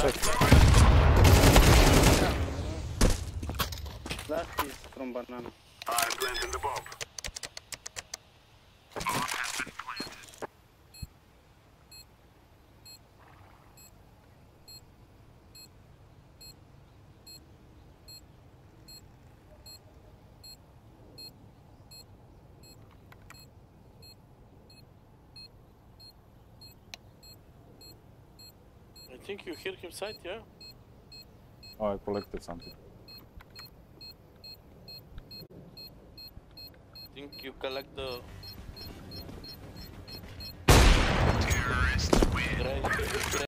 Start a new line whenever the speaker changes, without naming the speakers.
check.
Last is from banana.
I planted the bomb.
I think you hear him side, yeah?
Oh, I collected something.
I think you collect the...
Terrorists win.
Right.